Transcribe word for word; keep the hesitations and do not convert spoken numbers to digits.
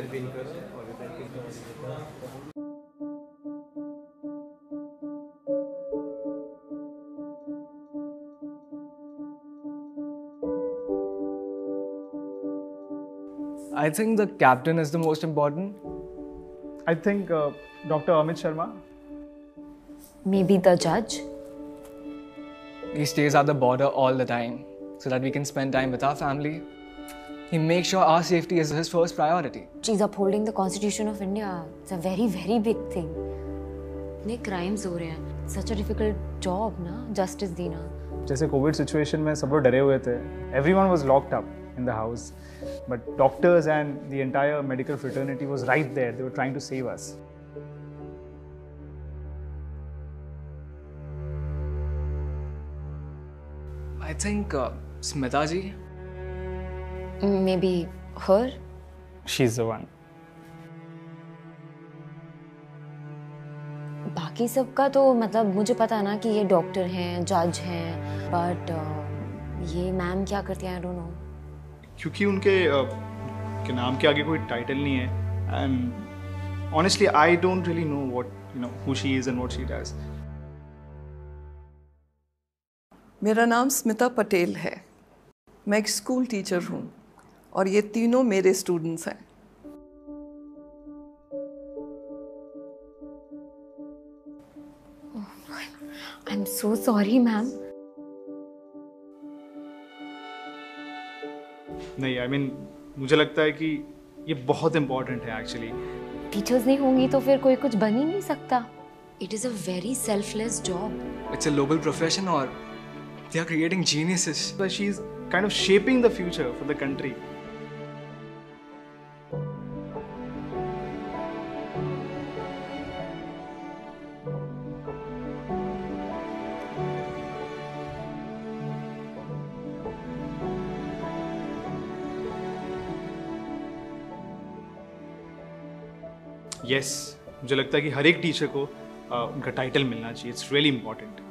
I think the captain is the most important. I think uh, Doctor Amit Sharma. Maybe the judge. He stays at the border all the time so that we can spend time with our family. He makes sure our safety is his first priority. She's upholding the Constitution of India. It's a very, very big thing. इतने crimes हो रहे हैं. Such a difficult job, ना? Justice देना. जैसे Covid situation में सब लोग डरे हुए थे. Everyone was locked up in the house, but doctors and the entire medical fraternity was right there. They were trying to save us. I think uh, Smita ji. Maybe her. She's the one. बाकी सबका तो मतलब मुझे पता है ना कि ये डॉक्टर हैं, जज हैं, बट uh, ये मैम क्या करती हैं, I don't know. क्योंकि उनके uh, के नाम के आगे कोई टाइटल नहीं है, and honestly I don't really know what you know who she is and what she does. मेरा नाम स्मिता पटेल है. मैं एक स्कूल टीचर हूँ और ये तीनों मेरे स्टूडेंट्स हैं. I'm so sorry, ma'am. नहीं, I mean मुझे लगता है कि ये बहुत important है actually. टीचर्स नहीं होंगी तो फिर कोई कुछ बन ही नहीं सकता. It is a very selfless job. It's a noble profession, or they are creating geniuses. But she's kind of shaping the future for the country. Yes, मुझे लगता है कि हर एक टीचर को uh, उनका टाइटल मिलना चाहिए. It's really important.